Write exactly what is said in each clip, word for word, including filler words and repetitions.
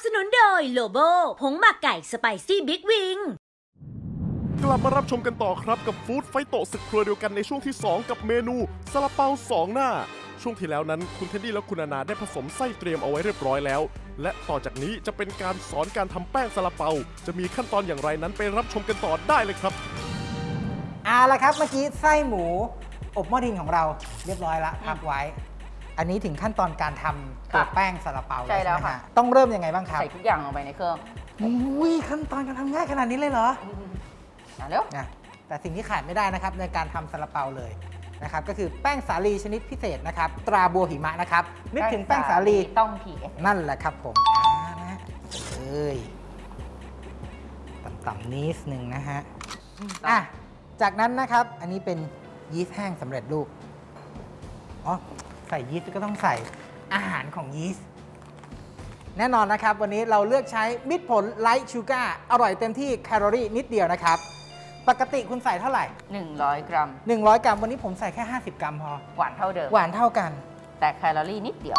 นุนโดยโลโบผงหมักไก่สไปซี่บิ๊กวิงกลับมารับชมกันต่อครับกับฟู้ดไฟโตศึกครัวเดียวกันในช่วงที่สองกับเมนูซาลาเปาสองหน้าช่วงที่แล้วนั้นคุณเทดดี้และคุณนานาได้ผสมไส้เตรียมเอาไว้เรียบร้อยแล้วและต่อจากนี้จะเป็นการสอนการทำแป้งซาลาเปาจะมีขั้นตอนอย่างไรนั้นไปรับชมกันต่อได้เลยครับเอาละครับเมื่อกี้ไส้หมูอบหม้อดินของเราเรียบร้อยแล้วพักไว้อันนี้ถึงขั้นตอนการทำตัวแป้งซาลาเปาใช่แล้วค่ะต้องเริ่มยังไงบ้างครับใส่ทุกอย่างลงไปในเครื่องอุ้ยขั้นตอนการทำง่ายขนาดนี้เลยเหรอเร็วนะแต่สิ่งที่ขาดไม่ได้นะครับในการทำซาลาเปาเลยนะครับก็คือแป้งสาลีชนิดพิเศษนะครับตราบัวหิมะนะครับนึกถึงแป้งสาลีต้องผีนั่นแหละครับผมนะเอ้ยต่ำๆนิดนึงนะฮะอ่ะจากนั้นนะครับอันนี้เป็นยีสต์แห้งสำเร็จรูปอ๋อใส่ยีสต์ก็ต้องใส่อาหารของยีสต์แน่นอนนะครับวันนี้เราเลือกใช้มิตรผลไลท์ชูการ์อร่อยเต็มที่แคลอรี่นิดเดียวนะครับปกติคุณใส่เท่าไหร่หนึ่งร้อยกรัมหนึ่งร้อยกรัมวันนี้ผมใส่แค่ห้าสิบกรัมพอหวานเท่าเดิมหวานเท่ากันแต่แคลอรี่นิดเดียว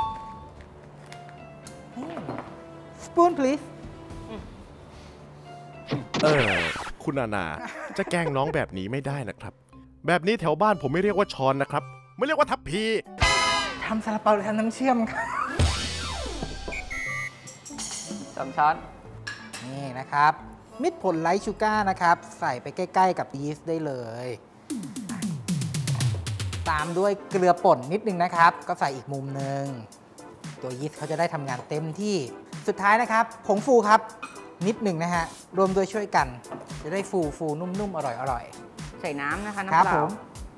spoon please เออคุณนานาจะแกล้งน้องแบบนี้ไม่ได้นะครับแบบนี้แถวบ้านผมไม่เรียกว่าช้อนนะครับไม่เรียกว่าทัพพีทำซาลาเปาหรือทำน้ำเชื่อมครับสองช้อนนี่นะครับมิตรผลไลท์ชูการ์นะครับใส่ไปใกล้ๆกับยีสต์ได้เลยตามด้วยเกลือป่นนิดนึงนะครับก็ใส่อีกมุมหนึ่งตัวยีสต์เขาจะได้ทำงานเต็มที่สุดท้ายนะครับผงฟูครับนิดหนึ่งนะฮะรวมโดยช่วยกันจะได้ฟูฟูนุ่มๆอร่อยๆใส่น้ำนะคะน้ำเปล่า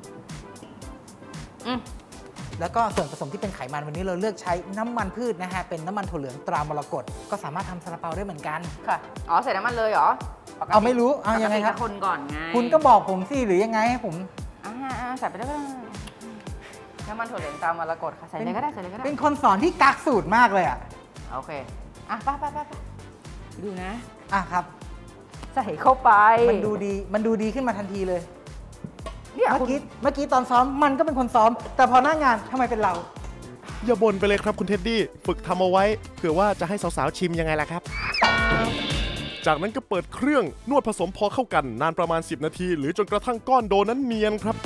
แล้วก็ส่วนผสมที่เป็นไขมันวันนี้เราเลือกใช้น้ำมันพืชนะฮะเป็นน้ำมันถั่วเหลืองตรามรกตก็สามารถทำซาลาเปาได้เหมือนกันค่ะอ๋อใส่น้ำมันเลยเหรอเอาไม่รู้เอายังไงครับคนก่อนไงคุณก็บอกผมสิหรือยังไงให้ผมอ่าใส่ไปได้ก็น้ำมันถั่วเหลืองตรามรกตค่ะใส่เลยก็ได้ใส่เลยก็ได้เป็นคนสอนที่กักสูตรมากเลยอ่ะโอเคอ่ะไปไปไปดูนะอ่ะครับใส่เข้าไปมันดูดีมันดูดีขึ้นมาทันทีเลยเมื่อกี้เมื่อกี้ตอนซ้อมมันก็เป็นคนซ้อมแต่พอหน้างานทำไมเป็นเราอย่าบ่นไปเลยครับคุณเท็ดดี้ฝึกทำเอาไว้เผื่อว่าจะให้สาวๆชิมยังไงล่ะครับจากนั้นก็เปิดเครื่องนวดผสมพอเข้ากันนานประมาณสิบนาทีหรือจนกระทั่งก้อนโดนั้นเนียนครับ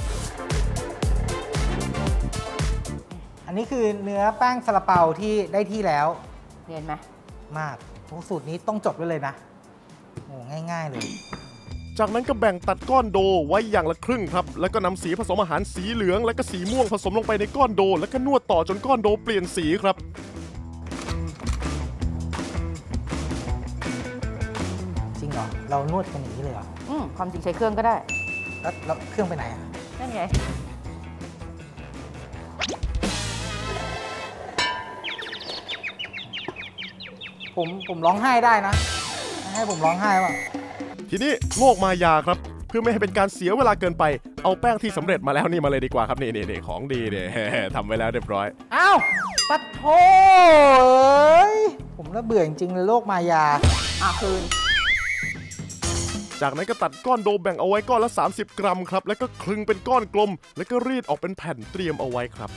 อันนี้คือเนื้อแป้งซาลาเปาที่ได้ที่แล้วเนียนไหมมากสูตรนี้ต้องจดไว้เลยนะโอ้ง่ายๆเลยจากนั้นก็แบ่งตัดก้อนโดไว้อย่างละครึ่งครับแล้วก็นำสีผสมอาหารสีเหลืองและก็สีม่วงผสมลงไปในก้อนโดแล้วก็นวดต่อจนก้อนโดเปลี่ยนสีครับจริงเหรอเรานวดกันอย่างนี้เลยเหรออืมความจริงใช้เครื่องก็ได้แล้วแล้วเครื่องไปไหนอ่ะนั่นไงผมผมร้องไห้ได้นะให้ผมร้องไห้ป่ะทีนี้โลกมายาครับเพื่อไม่ให้เป็นการเสียเวลาเกินไปเอาแป้งที่สำเร็จมาแล้วนี่มาเลยดีกว่าครับนี่นี่ของดีเนี่ยทำไว้แล้วเรียบร้อยอ้าวปัดโถผมละเบื่อจริงๆเลยโลกมายาอ่ะคืนจากนั้นก็ตัดก้อนโดแบ่งเอาไว้ก้อนละสามสิบกรัมครับแล้วก็คลึงเป็นก้อนกลมแล้วก็รีดออกเป็นแผ่นเตรียมเอาไว้ครับ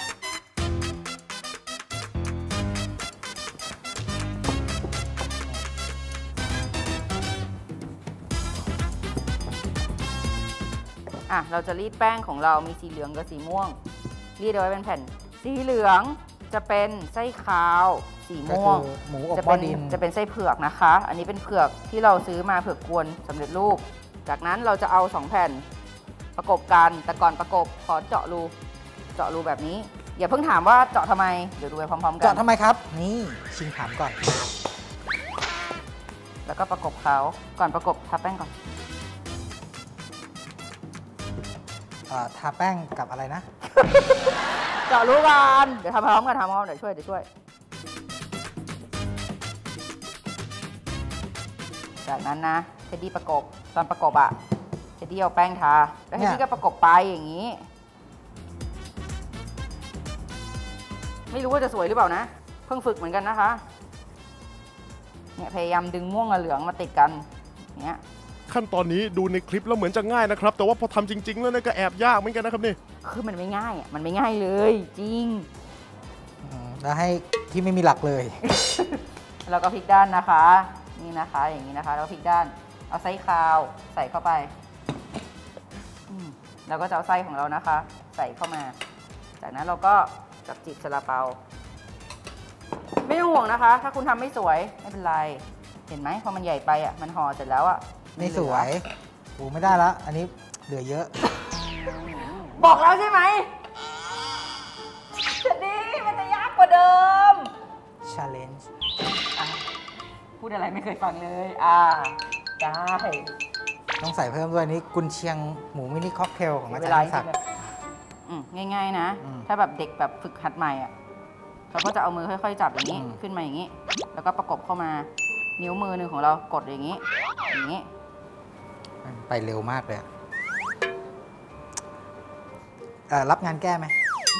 อ่ะเราจะรีดแป้งของเรามีสีเหลืองกับสีม่วงรีดเอาไว้เป็นแผ่นสีเหลืองจะเป็นไส้ขาวสีม่วงหมูอบจะเป็นจะเป็นไส้เผือกนะคะอันนี้เป็นเผือกที่เราซื้อมาเผือกกวนสำเร็จรูปจากนั้นเราจะเอาสองแผ่นประกบกันแต่ก่อนประกบขอเจาะรูเจาะรูแบบนี้อย่าเพิ่งถามว่าเจาะทำไมเดี๋ยวดูไปพร้อมๆกันเจาะทำไมครับนี่ชิงถามก่อนแล้วก็ประกบเขาก่อนประกบทาแป้งก่อนทาแป้งกับอะไรนะเจาะรูกันเดี๋ยวทำพร้อมกันทำพร้อมเดี๋ยวช่วยเดี๋ยวช่วยจากนั้นนะเทดดี้ประกบตอนประกบอะเทดดี้เอาแป้งทาแล้วเทดดี้ก็ประกบไปอย่างนี้ไม่รู้ว่าจะสวยหรือเปล่านะเพิ่งฝึกเหมือนกันนะคะเนี่ยพยายามดึงม่วงกับเหลืองมาติดกันเนี่ยขั้นตอนนี้ดูในคลิปแล้วเหมือนจะง่ายนะครับแต่ว่าพอทำจริงๆแล้วก็แอบยากเหมือนกันนะครับนี่คือมันไม่ง่ายอ่ะมันไม่ง่ายเลยจริงแล้วให้ที่ไม่มีหลักเลยแล้วก็พลิกด้านนะคะนี่นะคะอย่างนี้นะคะแล้วพลิกด้านเอาไส้คาวใส่เข้าไปแล้วก็จะเอาไส้ของเรานะคะ ใส่เข้ามาจากนั้นเราก็จับจีบซาลาเปาไม่ต้องห่วงนะคะ ถ้าคุณทำไม่สวยไม่เป็นไรเห็นไหมพอมันใหญ่ไปอ่ะมันห่อเสร็จแล้วอ่ะไม่สวยโอ้ไม่ได้แล้วอันนี้เหลือเยอะบอกแล้วใช่ไหมจะดีมันจะยากกว่าเดิม challenge พูดอะไรไม่เคยฟังเลยอ่าได้ต้องใส่เพิ่มด้วยนี้กุนเชียงหมูมินิค็อกเทลของอาจารย์ศักดิ์ง่ายๆนะถ้าแบบเด็กแบบฝึกหัดใหม่อ่ะเขาก็จะเอามือค่อยๆจับอย่างนี้ขึ้นมาอย่างนี้แล้วก็ประกบเข้ามานิ้วมือหนึ่งของเรากดอย่างนี้อย่างนี้ไปเร็วมากเลยรับงานแก้ไหม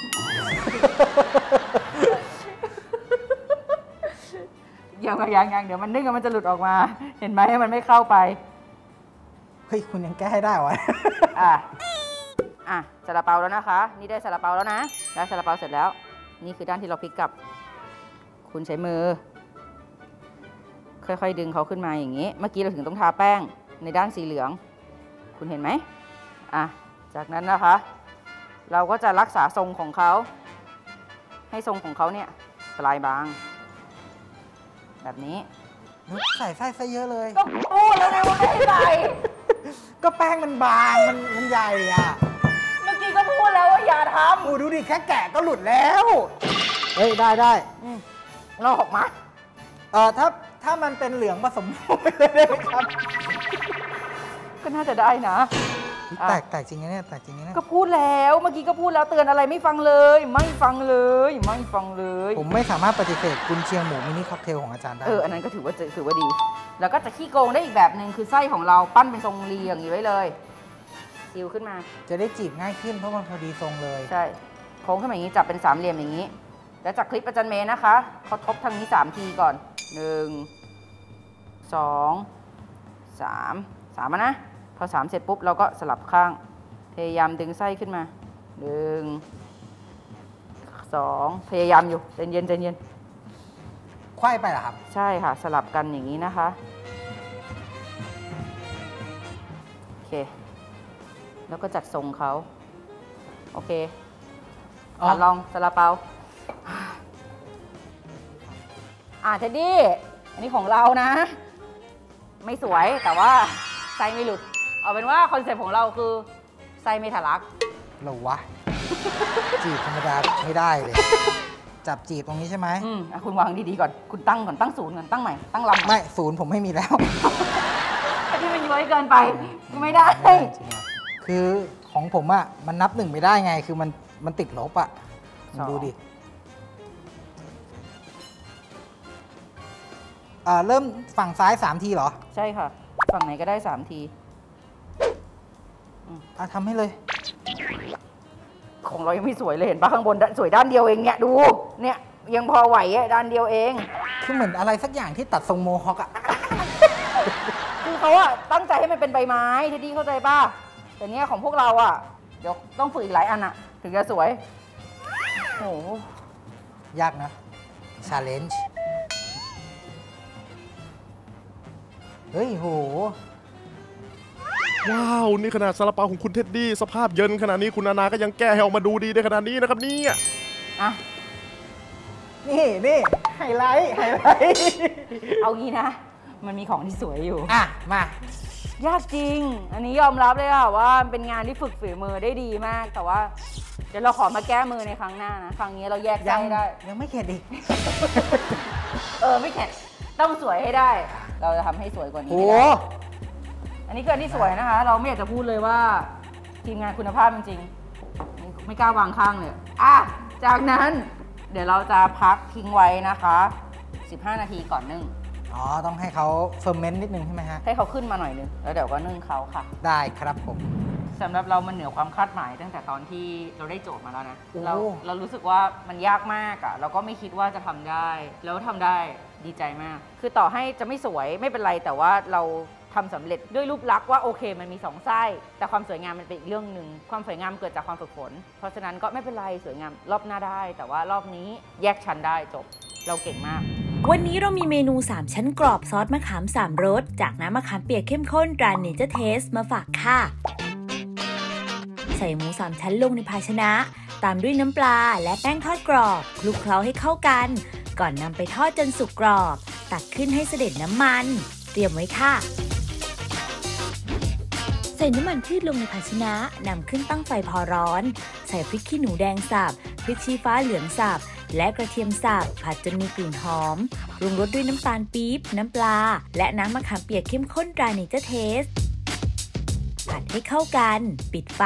ยังยังยังเดี๋ยวมันนึ่งมันจะหลุดออกมาเห็นไหมมันไม่เข้าไปเฮ้ยคุณยังแก้ให้ได้วะอ่ะอ่ะซาลาเปาแล้วนะคะนี่ได้ซาลาเปาแล้วนะได้ซาลาเปาเสร็จแล้วนี่คือด้านที่เราพลิกกลับคุณใช้มือค่อยๆดึงเขาขึ้นมาอย่างนี้เมื่อกี้เราถึงต้องทาแป้งในด้านสีเหลืองคุณเห็นไหมอ่ะจากนั้นนะคะเราก็จะรักษาทรงของเขาให้ทรงของเขาเนี่ยปลายบางแบบนี้ใส่ไส้ซะเยอะเลยก็พูดแล้วไงว่าไม่ใส่ก็แป้งมันบางมันมันใหญ่อ่ะเมื่อกี้ก็พูดแล้วว่าอย่าทำโอ้ดูดิแค่แกะก็หลุดแล้วเฮ้ยได้ได้เราออกมาเออถ้าถ้ามันเป็นเหลืองผสมไปเลยได้ไหมครับก็น่าจะได้นะแตกแตกจริงไงเนี่ยแตกจริงไงเนี่ยก็พูดแล้วเมื่อกี้ก็พูดแล้วเตือนอะไรไม่ฟังเลยไม่ฟังเลยไม่ฟังเลยผมไม่สามารถปฏิเสธกุนเชียงหมูมินิค็อกเทลของอาจารย์ได้เอออันนั้นก็ถือว่าถือว่าดีแล้วก็จะขี้โกงได้อีกแบบหนึ่งคือไส้ของเราปั้นเป็นทรงรีอย่างนี้ไว้เลยซิวขึ้นมาจะได้จีบง่ายขึ้นเพราะมันพอดีทรงเลยใช่โค้งขึ้นมาอย่างนี้จับเป็นสามเหลี่ยมอย่างนี้แล้วจากคลิปอาจารย์เมย์นะคะเขาทบทางนี้สามทีก่อนหนึ่งสองสามสามนะพอสามเสร็จปุ๊บเราก็สลับข้างพยายามดึงไส้ขึ้นมาหนึ่งสองพยายามอยู่ใจเย็นใจเย็นไขว้ไปเหรอครับใช่ค่ะสลับกันอย่างนี้นะคะโอเคแล้วก็จัดทรงเขาโอเคอลองซาลาเปาอ่าเท็ดดี้อันนี้ของเรานะไม่สวยแต่ว่าไส้ไม่หลุดเอาเป็นว่าคอนเซ็ปต์ของเราคือไส้ไม่ทะลักเหรอวะจีบธรรมดาไม่ได้เลยจับจีบตรงนี้ใช่ไหมอืมคุณวางดีๆก่อนคุณตั้งก่อนตั้งศูนย์ก่อนตั้งใหม่ตั้งลำไม่ศูนย์ผมไม่มีแล้วที่มันย้อยเกินไปไม่ได้คือของผมอ่ะมันนับหนึ่งไม่ได้ไงคือมันมันติดลบอ่ะดูดิอ่าเริ่มฝั่งซ้ายสามทีเหรอใช่ค่ะฝั่งไหนก็ได้สามทีอ่ะทำให้เลยของเรายังไม่สวยเลยเห็นปะข้างบนสวยด้านเดียวเองเนี่ยดูเนี่ยยังพอไหวอ่ะด้านเดียวเองคือเหมือนอะไรสักอย่างที่ตัดทรงโมฮอคอ่ะคือเขาอ่ะตั้งใจให้มันเป็นใบไม้ทีดีเข้าใจป่ะแต่เนี้ยของพวกเราอ่ะเดี๋ยวต้องฝึกอีกหลายอันอ่ะถึงจะสวยโอ้ยากนะ challenge เฮ้ยโหว้าวนี่ขนาดซาลาเปาของคุณเท็ดดี้สภาพเยินขนาดนี้คุณนานาก็ยังแก้ให้ออกมาดูดีได้ขนาดนี้นะครับนี่อ่ะนี่นี่ไฮไลท์ไฮไลท์เอางี้นะมันมีของที่สวยอยู่อ่ะมายากจริงอันนี้ยอมรับเลยค่ะว่าเป็นงานที่ฝึกฝีมือได้ดีมากแต่ว่าเดี๋ยวเราขอมาแก้มือในครั้งหน้านะครั้งนี้เราแยกใจได้ยังไม่เข็ดอีกเออไม่เข็ดต้องสวยให้ได้เราจะทำให้สวยกว่านี้โอ้อันนี้คืออันที่สวยนะคะเราไม่อยากจะพูดเลยว่าทีมงานคุณภาพจริงๆไม่กล้าวางข้างเลยอ่ะจากนั้นเดี๋ยวเราจะพักทิ้งไว้นะคะสิบห้านาทีก่อนนึ่งอ๋อต้องให้เขาเฟอร์เมนต์นิดนึงใช่ไหมฮะให้เขาขึ้นมาหน่อยนึงแล้วเดี๋ยวก็นึ่งเขาค่ะได้ครับผมสำหรับเรามันเหนือความคาดหมายตั้งแต่ตอนที่เราได้โจทย์มาแล้วนะเราเรารู้สึกว่ามันยากมากอ่ะเราก็ไม่คิดว่าจะทำได้แล้วทำได้ดีใจมากคือต่อให้จะไม่สวยไม่เป็นไรแต่ว่าเราทำสำเร็จด้วยรูปลักษณ์ว่าโอเคมันมีสองไส้แต่ความสวยงามมันเป็นอีกเรื่องหนึ่งความสวยงามเกิดจากความฝึกฝนเพราะฉะนั้นก็ไม่เป็นไรสวยงามรอบหน้าได้แต่ว่ารอบนี้แยกชั้นได้จบเราเก่งมากวันนี้เรามีเมนูสามชั้นกรอบซอสมะขามสามรสจากน้ำมะขามเปียกเข้มข้นตราเนเจอร์เทสมาฝากค่ะใส่หมูสามชั้นลงในภาชนะตามด้วยน้ำปลาและแป้งทอดกรอบคลุกเคล้าให้เข้ากันก่อนนำไปทอดจนสุกกรอบตักขึ้นให้เสด็จน้ำมันเตรียมไว้ค่ะใส่น้ำมันพืชลงในภาชนะนำขึ้นตั้งไฟพอร้อนใส่พริกขี้หนูแดงสับพริกชี้ฟ้าเหลืองสับและกระเทียมสับผัดจนมีกลิ่นหอมปรุงรสด้วยน้ำตาลปี๊บน้ำปลาและน้ำมะขามเปียกเข้มข้นตราเนเจอร์เทสผัดให้เข้ากันปิดไฟ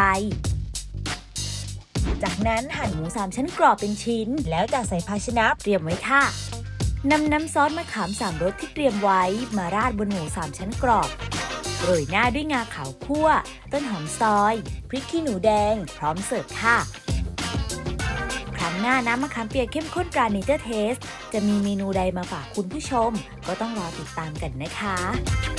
จากนั้นหั่นหมูสามชั้นกรอบเป็นชิ้นแล้วจัดใส่ภาชนะเตรียมไว้ค่ะนำน้ำซอสมะขามสามรสที่เตรียมไว้มาราดบนหมูสามชั้นกรอบโรยหน้าด้วยงาขาวคั่วต้นหอมซอยพริกขี้หนูแดงพร้อมเสิร์ฟค่ะครั้งหน้าน้ำมะขามเปียกเข้มข้นตราเนเจอร์เทสจะมีเมนูใดมาฝากคุณผู้ชมก็ต้องรอติดตามกันนะคะ